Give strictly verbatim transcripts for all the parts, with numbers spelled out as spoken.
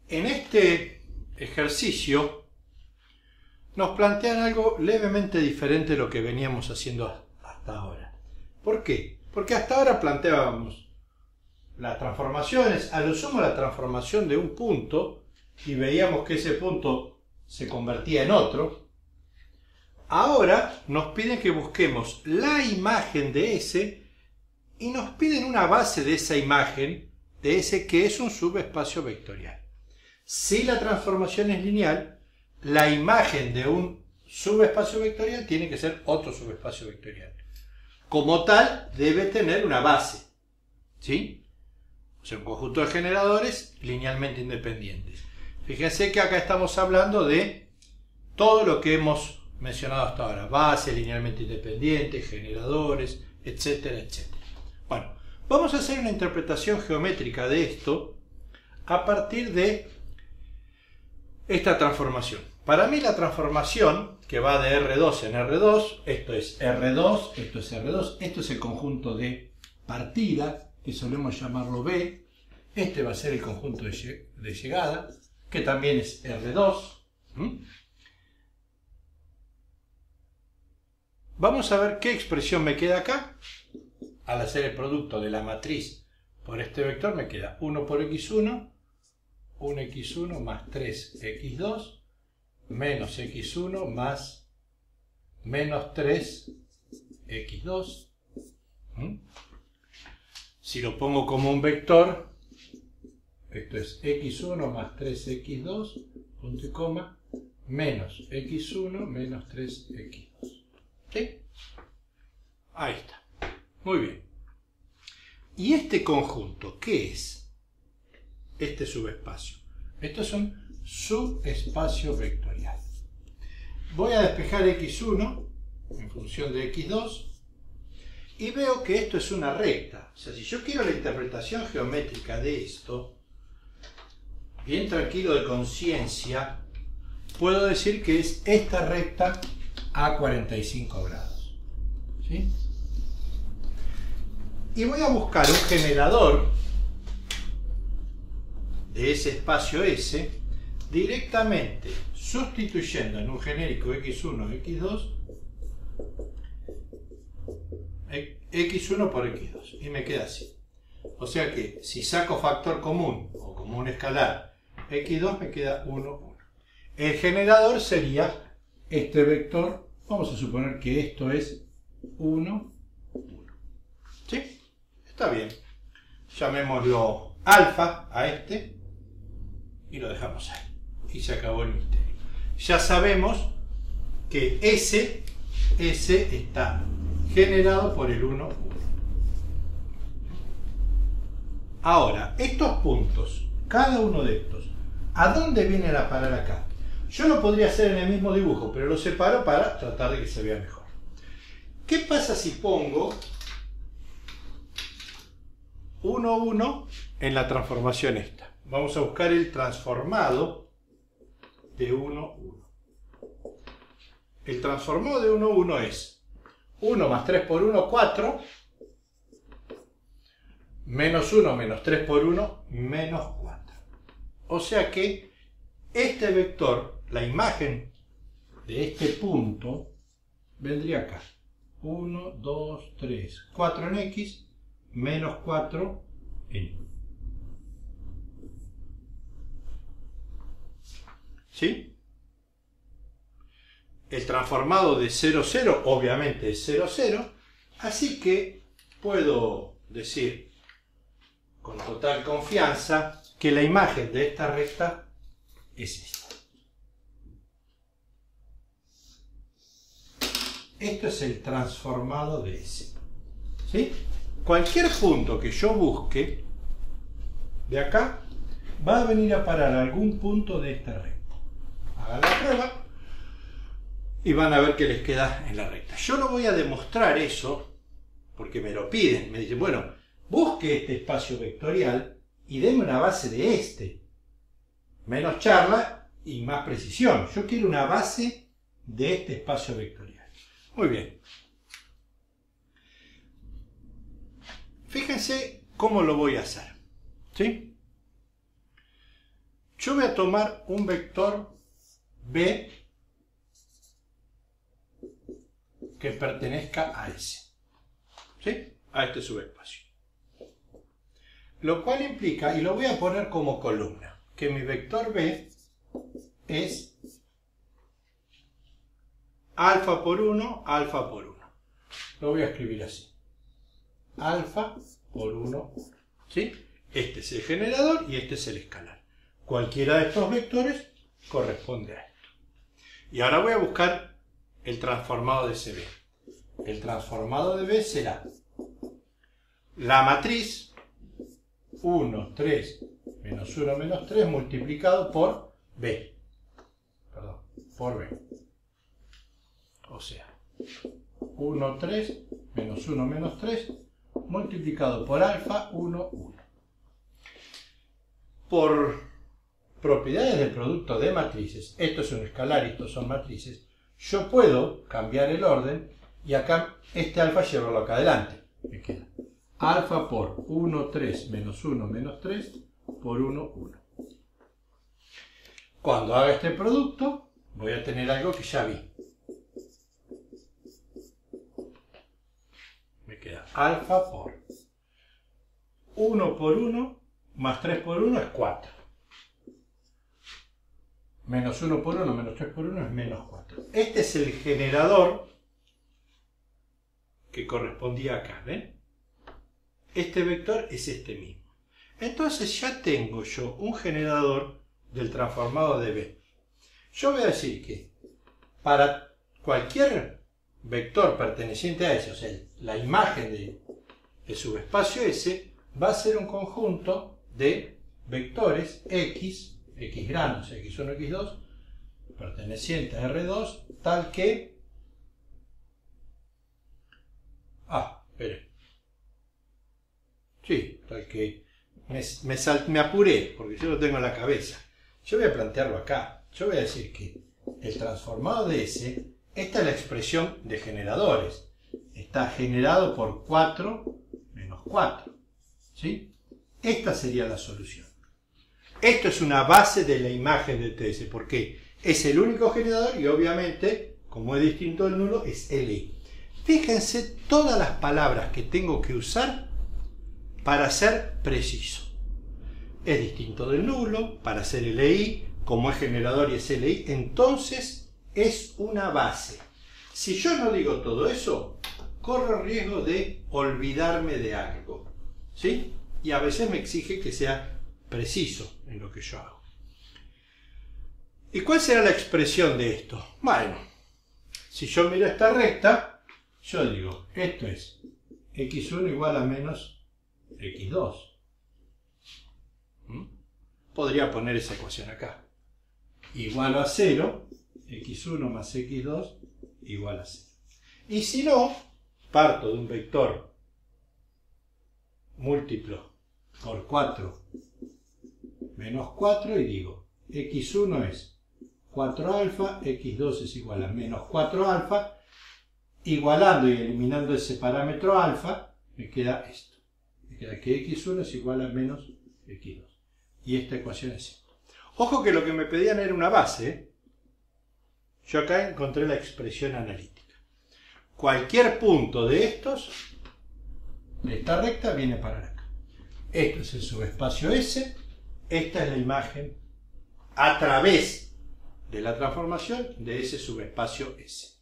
En este ejercicio nos plantean algo levemente diferente de lo que veníamos haciendo hasta ahora. ¿Por qué? Porque hasta ahora planteábamos las transformaciones, a lo sumo la transformación de un punto, y veíamos que ese punto se convertía en otro. Ahora nos piden que busquemos la imagen de ese y nos piden una base de esa imagen de ese que es un subespacio vectorial. Si la transformación es lineal, la imagen de un subespacio vectorial tiene que ser otro subespacio vectorial. Como tal, debe tener una base, ¿sí? O sea, un conjunto de generadores linealmente independientes. Fíjense que acá estamos hablando de todo lo que hemos mencionado hasta ahora. Bases linealmente independientes, generadores, etcétera, etcétera. Bueno, vamos a hacer una interpretación geométrica de esto a partir de esta transformación. Para mí la transformación que va de R dos en R dos, esto es R dos, esto es R dos, esto es el conjunto de partida, que solemos llamarlo B, este va a ser el conjunto de llegada, que también es R dos. ¿Mm? Vamos a ver qué expresión me queda acá. Al hacer el producto de la matriz por este vector me queda uno por equis uno, un equis uno más tres equis dos, menos equis uno más menos tres equis dos. ¿Mm? Si lo pongo como un vector, esto es equis uno más tres equis dos, punto y coma, menos equis uno menos tres equis dos. ¿Sí? Ahí está. Muy bien. ¿Y este conjunto qué es? Este subespacio. Esto es un subespacio vectorial. Voy a despejar equis uno en función de equis dos y veo que esto es una recta. O sea, si yo quiero la interpretación geométrica de esto, bien tranquilo de conciencia, puedo decir que es esta recta a cuarenta y cinco grados. ¿Sí? Y voy a buscar un generador de ese espacio S directamente sustituyendo en un genérico equis uno equis dos equis uno por equis dos y me queda así. O sea que si saco factor común o común escalar equis dos me queda uno, uno. El generador sería este vector, vamos a suponer que esto es uno, uno. ¿Sí? Está bien. Llamémoslo alfa a este y lo dejamos ahí. Y se acabó el misterio. Ya sabemos que S, S está generado por el uno, uno. Ahora, estos puntos, cada uno de estos, ¿a dónde vienen a parar acá? Yo lo podría hacer en el mismo dibujo, pero lo separo para tratar de que se vea mejor. ¿Qué pasa si pongo uno, uno en la transformación esta? Vamos a buscar el transformado de uno, uno. El transformado de uno, uno es uno más tres por uno, cuatro, menos uno menos tres por uno, menos cuatro. O sea que este vector, la imagen de este punto, vendría acá. uno, dos, tres, cuatro en X, menos cuatro en Y. ¿Sí? El transformado de cero, cero obviamente es cero, cero, así que puedo decir con total confianza que la imagen de esta recta es esta. Esto es el transformado de S. ¿Sí? Cualquier punto que yo busque de acá va a venir a parar a algún punto de esta recta. Hagan la prueba y van a ver que les queda en la recta. Yo no voy a demostrar eso porque me lo piden. Me dicen, bueno, busque este espacio vectorial y deme una base de este. Menos charla y más precisión. Yo quiero una base de este espacio vectorial. Muy bien. Fíjense cómo lo voy a hacer. ¿Sí? yo voy a tomar un vector B que pertenezca a S, ¿sí? A este subespacio. Lo cual implica, y lo voy a poner como columna, que mi vector B es alfa por uno, alfa por uno. Lo voy a escribir así. Alfa por uno, ¿sí? Este es el generador y este es el escalar. Cualquiera de estos vectores corresponde a esto. Y ahora voy a buscar el transformado de ese B. El transformado de B será la matriz uno, tres, menos uno, menos tres multiplicado por B. Perdón, por B. O sea, uno, tres, menos uno, menos tres, multiplicado por alfa, uno, uno. Por propiedades del producto de matrices, esto es un escalar y estos son matrices, yo puedo cambiar el orden y acá este alfa llevarlo acá adelante. Me queda alfa por uno, tres, menos uno, menos tres, por uno, uno. Cuando haga este producto, voy a tener algo que ya vi. Me queda alfa por uno por uno más tres por uno es cuatro. Menos uno por uno menos tres por uno es menos cuatro. Este es el generador que correspondía acá, ¿ven? Este vector es este mismo. Entonces ya tengo yo un generador del transformado de B. Yo voy a decir que para cualquier vector perteneciente a S, o sea, la imagen de, de subespacio S, va a ser un conjunto de vectores X, X granos, X uno, X dos, perteneciente a R dos, tal que... Ah, espere. Sí, tal que me, me, sal, me apuré, porque yo lo tengo en la cabeza. Yo voy a plantearlo acá. Yo voy a decir que el transformado de S, esta es la expresión de generadores. Está generado por cuatro menos cuatro. ¿Sí? Esta sería la solución. Esto es una base de la imagen de T S, porque es el único generador y obviamente, como es distinto del nulo, es L I. Fíjense todas las palabras que tengo que usar para ser preciso. Es distinto del nulo, para ser L I, como es generador y es L I, entonces es una base. Si yo no digo todo eso, corro riesgo de olvidarme de algo, ¿sí? Y a veces me exige que sea preciso en lo que yo hago. ¿Y cuál será la expresión de esto? Bueno, si yo miro esta recta, yo digo, esto es equis uno igual a menos equis dos. ¿Mm? Podría poner esa ecuación acá. Igual a cero, equis uno más equis dos igual a cero. Y si no, parto de un vector múltiplo por cuatro menos cuatro y digo, equis uno es cuatro alfa, equis dos es igual a menos cuatro alfa, igualando y eliminando ese parámetro alfa, me queda esto. Me queda que equis uno es igual a menos equis dos. Y esta ecuación es simple. Ojo que lo que me pedían era una base, ¿eh? Yo acá encontré la expresión analítica. Cualquier punto de estos, de esta recta, viene a parar acá. Esto es el subespacio S, esta es la imagen a través de la transformación de ese subespacio S.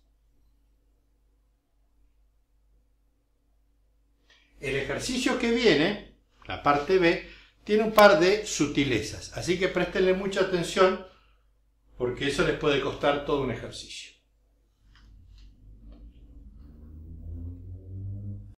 El ejercicio que viene, la parte B, tiene un par de sutilezas, así que préstenle mucha atención porque eso les puede costar todo un ejercicio.